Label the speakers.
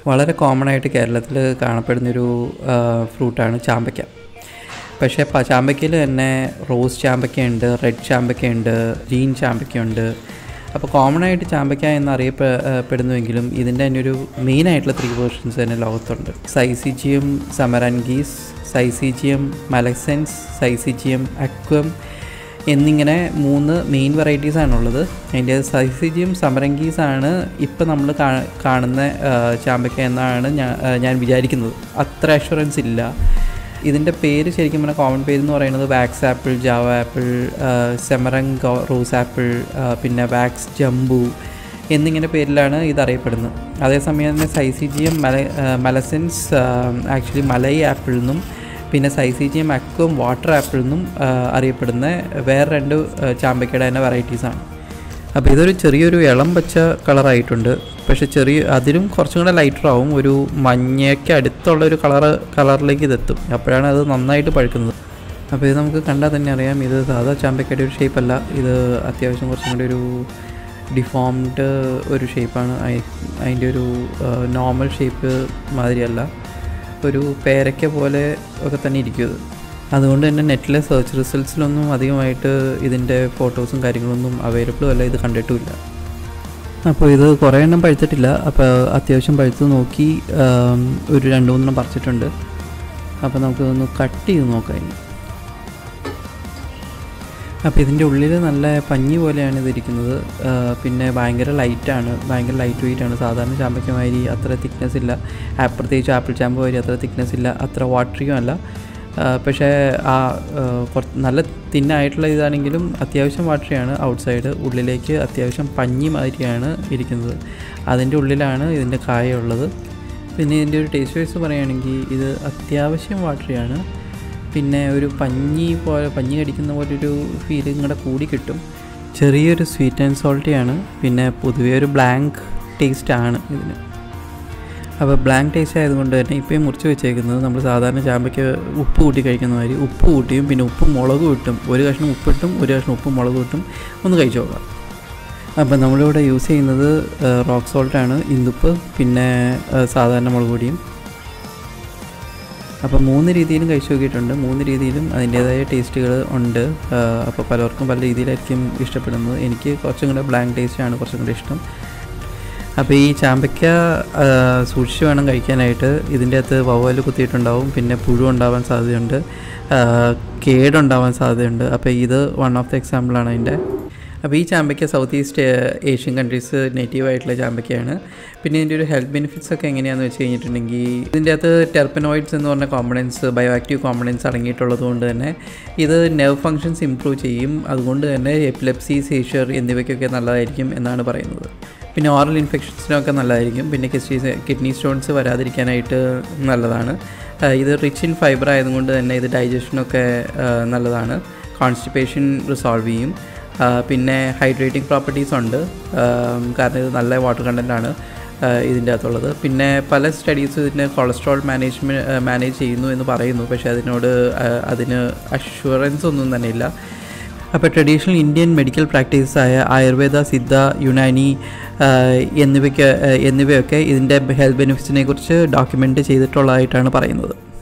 Speaker 1: വളരെ കോമൺ ആയിട്ട് കേരളത്തിൽ കാണപ്പെടുന്നൊരു ഫ്രൂട്ടാണ് ചാമ്പയ്ക്ക. പക്ഷേ ചാമ്പയ്ക്കയിൽ തന്നെ റോസ് ചാമ്പയ്ക്കയുണ്ട്, റെഡ് ചാമ്പയ്ക്കയുണ്ട്, ഗ്രീൻ ചാമ്പയ്ക്കയുണ്ട്. അപ്പോൾ കോമൺ ആയിട്ട് ചാമ്പയ്ക്ക എന്നറിയപ്പെടുന്നുവെങ്കിലും ഇതിൻ്റെ തന്നെ ഒരു മെയിനായിട്ടുള്ള 3 വേർഷൻസ് തന്നെ ലോകത്തുണ്ട്. സൈസിജിയം സമരൻഗീസ്, സൈസിജിയം മലസെൻസ്, സൈസിജിയം അക്വം എന്നിങ്ങനെ 3 മെയിൻ വെറൈറ്റീസാണുള്ളത്. അതിൻ്റെ സൈസിജിയം സമരംഗീസാണ് ഇപ്പോൾ നമ്മൾ കാണുന്ന ചാമ്പയ്ക്ക എന്നാണ് ഞാൻ വിചാരിക്കുന്നത്. അത്ര അഷുറൻസ് ഇല്ല. ഇതിൻ്റെ പേര് ശരിക്കും പറഞ്ഞാൽ കോമൺ പേരെന്ന് പറയുന്നത് wax apple, Java apple, Semarang rose apple, പിന്നെ വാക്സ് ജംബു എന്നിങ്ങനെ പേരിലാണ് ഇതറിയപ്പെടുന്നത്. അതേസമയം തന്നെ Syzygium malaccense actually Malay apple എന്നും പിന്നെ സൈസിജിയം അക്വം വാട്ടർ ആപ്പിൾ എന്നും അറിയപ്പെടുന്ന വേറെ 2 ചാമ്പയ്ക്കയുടെ തന്നെ വെറൈറ്റീസാണ്. അപ്പോൾ ഇതൊരു ചെറിയൊരു ഇളം പച്ച കളറായിട്ടുണ്ട്. പക്ഷേ അതിലും കുറച്ചും കൂടെ ലൈറ്ററാവും, ഒരു മഞ്ഞയ്ക്ക് അടുത്തുള്ളൊരു കളറിലേക്ക് ഇതെത്തും. അപ്പോഴാണ് അത് നന്നായിട്ട് പഴുക്കുന്നത്. അപ്പോൾ ഇത് നമുക്ക് കണ്ടാൽ തന്നെ അറിയാം ഇത് സാധാ ചാമ്പയ്ക്കയുടെ ഒരു ഷേപ്പല്ല. ഇത് അത്യാവശ്യം കുറച്ചും കൂടി ഒരു ഡിഫോംഡ് ഒരു ഷേപ്പാണ്. അതിൻ്റെ ഒരു നോർമൽ ഷേപ്പ് മാതിരിയല്ല, ഒരു പേരയ്ക്ക പോലെ ഒക്കെ തന്നെ ഇരിക്കും ഇത്. അതുകൊണ്ട് തന്നെ നെറ്റിലെ സെർച്ച് റിസൾട്ട്സിലൊന്നും അധികമായിട്ട് ഇതിൻ്റെ ഫോട്ടോസും കാര്യങ്ങളൊന്നും അവൈലബിളും അല്ല, ഇത് കണ്ടിട്ടുമില്ല. അപ്പോൾ ഇത് കുറേ എണ്ണം പഴുത്തിട്ടില്ല. അപ്പോൾ അത്യാവശ്യം പഴുത്ത് നോക്കി ഒരു 2-3 പറിച്ചിട്ടുണ്ട്. അപ്പോൾ നമുക്കിതൊന്ന് കട്ട് ചെയ്ത് നോക്കാം ഇനി. അപ്പോൾ ഇതിൻ്റെ ഉള്ളിൽ നല്ല പഞ്ഞി പോലെയാണ് ഇതിരിക്കുന്നത്. പിന്നെ ഭയങ്കര ലൈറ്റാണ്, ഭയങ്കര ലൈറ്റ് വെയിറ്റാണ്. സാധാരണ ചാമ്പയ്ക്കമാതിരി അത്ര തിക്നെസ് ഇല്ല, പ്രത്യേകിച്ച് ആപ്പിൾ ചാമ്പ മാതിരി അത്ര തിക്നെസ് ഇല്ല, അത്ര വാട്ടറിയും അല്ല. പക്ഷേ നല്ല തിന്നായിട്ടുള്ള ഇതാണെങ്കിലും അത്യാവശ്യം വാട്ടറിയാണ് ഔട്ട്സൈഡ്. ഉള്ളിലേക്ക് അത്യാവശ്യം പഞ്ഞി മാതിരിയാണ് ഇരിക്കുന്നത്. അതിൻ്റെ ഉള്ളിലാണ് ഇതിൻ്റെ കായ ഉള്ളത്. പിന്നെ ഇതിൻ്റെ ഒരു ടേസ്റ്റ് വൈസ് പറയുകയാണെങ്കിൽ ഇത് അത്യാവശ്യം വാട്ടറിയാണ്. പിന്നെ ഒരു പഞ്ഞി കടിക്കുന്ന പോലൊരു ഫീലിംഗ് കൂടെ കൂടി കിട്ടും. ചെറിയൊരു സ്വീറ്റ് ആൻഡ് സോൾട്ടിയാണ്. പിന്നെ പൊതുവേ ഒരു ബ്ലാങ്ക് ടേസ്റ്റാണ് ഇതിന്. അപ്പോൾ ബ്ലാങ്ക് ടേസ്റ്റ് ആയതുകൊണ്ട് തന്നെ ഇപ്പോൾ മുറിച്ച് വെച്ചേക്കുന്നത് നമ്മൾ സാധാരണ ചാമ്പയ്ക്ക് ഉപ്പ് കൂട്ടി കഴിക്കുന്ന മാതിരി ഉപ്പ് കൂട്ടിയും പിന്നെ ഉപ്പും മുളകും ഇട്ടും, ഒരു കഷ്ണം ഉപ്പിട്ടും ഒരു കഷ്ണം ഉപ്പും മുളകും ഇട്ടും ഒന്ന് കഴിച്ചു നോക്കാം. അപ്പോൾ നമ്മളിവിടെ യൂസ് ചെയ്യുന്നത് റോക്ക് സോൾട്ടാണ്, ഇന്ദുപ്പ്, പിന്നെ സാധാരണ മുളക് പൊടിയും. അപ്പോൾ 3 രീതിയിലും കഴിച്ചു നോക്കിയിട്ടുണ്ട്. 3 രീതിയിലും അതിൻ്റേതായ ടേസ്റ്റുകൾ ഉണ്ട്. അപ്പോൾ പലർക്കും പല രീതിയിലായിരിക്കും ഇഷ്ടപ്പെടുന്നത്. എനിക്ക് കുറച്ചും കൂടെ ബ്ലാങ്ക് ടേസ്റ്റാണ് കുറച്ചും കൂടെ ഇഷ്ടം. അപ്പോൾ ഈ ചാമ്പയ്ക്ക സൂക്ഷിച്ച് വേണം കഴിക്കാനായിട്ട്. ഇതിൻ്റെ അകത്ത് വവ്വാൽ കുത്തിയിട്ടുണ്ടാവും, പിന്നെ പുഴു ഉണ്ടാവാൻ സാധ്യതയുണ്ട്, കേടുണ്ടാവാൻ സാധ്യതയുണ്ട്. അപ്പോൾ ഇത് വൺ ഓഫ് ദ എക്സാമ്പിളാണ് അതിൻ്റെ. അപ്പോൾ ഈ ചാമ്പയ്ക്ക സൗത്ത് ഈസ്റ്റ് ഏഷ്യൻ കൺട്രീസ് നേറ്റീവായിട്ടുള്ള ചാമ്പയ്ക്കയാണ്. പിന്നെ ഇതിൻ്റെ ഒരു ഹെൽത്ത് ബെനിഫിറ്റ്സ് ഒക്കെ എങ്ങനെയാണെന്ന് വെച്ച് കഴിഞ്ഞിട്ടുണ്ടെങ്കിൽ ഇതിൻ്റെ അകത്ത് ടെർപ്പനോയിഡ്സ് എന്ന് പറഞ്ഞ കോമ്പണൻസ്, ബയോ ആക്റ്റീവ് കോമ്പണൻസ് അടങ്ങിയിട്ടുള്ളത് കൊണ്ട് തന്നെ ഇത് നെർവ് ഫങ്ഷൻസ് ഇംപ്രൂവ് ചെയ്യും. അതുകൊണ്ട് തന്നെ എപ്പിലെപ്സി, സീഷർ എന്നിവയ്ക്കൊക്കെ നല്ലതായിരിക്കും എന്നാണ് പറയുന്നത്. പിന്നെ ഓറൽ ഇൻഫെക്ഷൻസിനൊക്കെ നല്ലതായിരിക്കും. പിന്നെ കിഡ്നി സ്റ്റോൺസ് വരാതിരിക്കാനായിട്ട് നല്ലതാണ്. ഇത് റിച്ച് ഇൻ ഫൈബർ ആയതുകൊണ്ട് തന്നെ ഇത് ഡൈജഷനൊക്കെ നല്ലതാണ്. കോൺസ്റ്റിപ്പേഷൻ റിസോൾവ് ചെയ്യും. പിന്നെ ഹൈഡ്രേറ്റിംഗ് പ്രോപ്പർട്ടീസ് ഉണ്ട്, കാരണം ഇത് നല്ല വാട്ടർ കണ്ടൻ്റാണ് ഇതിൻ്റെ അകത്തുള്ളത്. പിന്നെ പല സ്റ്റഡീസും ഇതിന് കൊളസ്ട്രോൾ മാനേജ് ചെയ്യുന്നു എന്ന് പറയുന്നു. പക്ഷേ അതിന് അഷ്വറൻസ് ഒന്നും തന്നെ ഇല്ല. അപ്പോൾ ട്രഡീഷണൽ ഇന്ത്യൻ മെഡിക്കൽ പ്രാക്ടീസായ ആയുർവേദ, സിദ്ധ, യുനാനി എന്നിവയൊക്കെ ഇതിൻ്റെ ഹെൽത്ത് ബെനിഫിറ്റ്സിനെ കുറിച്ച് ഡോക്യുമെൻ്റ് ചെയ്തിട്ടുള്ളതായിട്ടാണ് പറയുന്നത്.